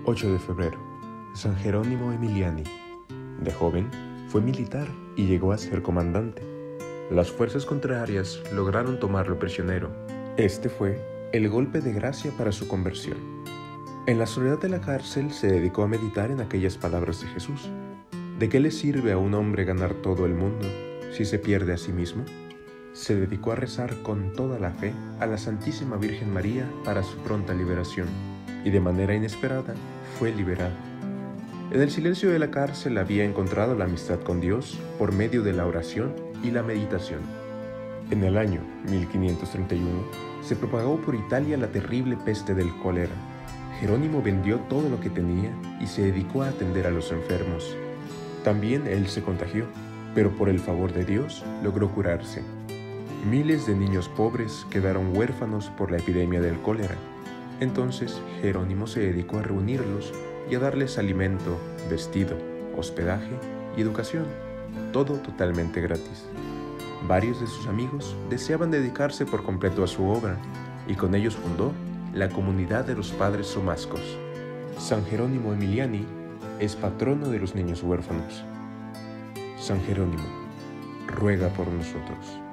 8 de febrero. San Jerónimo Emiliani. De joven, fue militar y llegó a ser comandante. Las fuerzas contrarias lograron tomarlo prisionero. Este fue el golpe de gracia para su conversión. En la soledad de la cárcel se dedicó a meditar en aquellas palabras de Jesús. ¿De qué le sirve a un hombre ganar todo el mundo si se pierde a sí mismo? Se dedicó a rezar con toda la fe a la Santísima Virgen María para su pronta liberación, y de manera inesperada fue liberado. En el silencio de la cárcel había encontrado la amistad con Dios por medio de la oración y la meditación. En el año 1531 se propagó por Italia la terrible peste del cólera. Jerónimo vendió todo lo que tenía y se dedicó a atender a los enfermos. También él se contagió, pero por el favor de Dios logró curarse. Miles de niños pobres quedaron huérfanos por la epidemia del cólera. Entonces Jerónimo se dedicó a reunirlos y a darles alimento, vestido, hospedaje y educación, todo totalmente gratis. Varios de sus amigos deseaban dedicarse por completo a su obra y con ellos fundó la Comunidad de los Padres Somascos. San Jerónimo Emiliani es patrono de los niños huérfanos. San Jerónimo, ruega por nosotros.